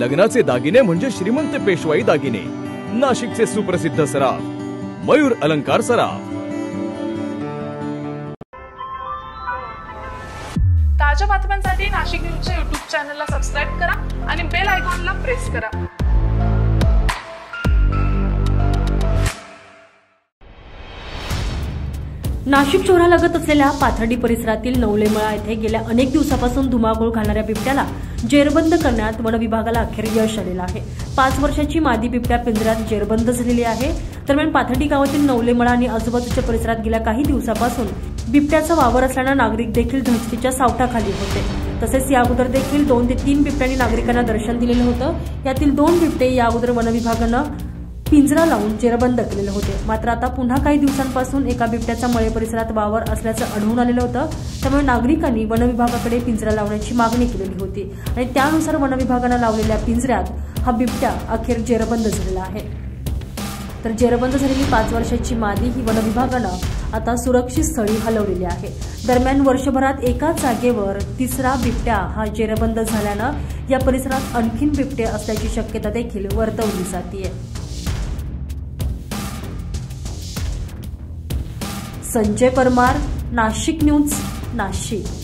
लग्नाचे दागिने म्हणजे श्रीमंत पेशवाई दागिने. नाशिकचे सुप्रसिद्ध सराफ मयूर अलंकार सराफ. ताज्या बातम्यांसाठी नाशिक न्यूजच्या YouTube चॅनलला सबस्क्राइब करा आणि बेल आयकॉनला प्रेस करा. नाशिक शहरालगत असलेल्या पाथर्डी परिसरातील नवलेमळा येथे गेल्या अनेक दिवसापासून धुमाकूळ घालणाऱ्या बिबट्याला जेरबंद करण्यात वन विभागाला अखेर यश आलेलं आहे. 5 वर्षाची मादी बिबट्या पिंजऱ्यात जेरबंद झालेली आहे. दरम्यान पाथर्डी गावातील नवलेमळा आणि आजूबाजूच्या परिसरात गेल्या काही दिवसापासून बिबट्याचा वावर असल्यानं नागरिक देखील दहशतीच्या सावटाखाली होते. तसेच या अगोदर देखील 2 ते 3 बिबट्यांनी नागरिकांना दर्शन दिलेलं होतं. यातील 2 बिबटे या अगोदर वन विभागानं पिंजरा लावून जेरबंद केलेले होते. मात्र आता पुन्हा काही दिवसांपासून एका बिबट्याचा मळे परिसरात वावर असल्याचं आढळून आलेलं होतं. त्यामुळे नागरिकांनी वन विभागाकडे पिंजरा लावण्याची मागणी केलेली होती आणि त्यानुसार वन विभागानं लावलेल्या पिंजऱ्यात हा बिबट्या अखेर जेरबंद झालेला आहे. तर जेरबंद झालेली 5 वर्षाची मादी ही वन विभागानं आता सुरक्षित स्थळी हलवलेली आहे. दरम्यान वर्षभरात एकाच जागेवर 3रा बिबट्या हा जेरबंद झाल्यानं या परिसरात आणखीन बिबटे असल्याची शक्यता देखील वर्तवली जाते. संजय परमार, नाशिक न्यूज, नाशिक.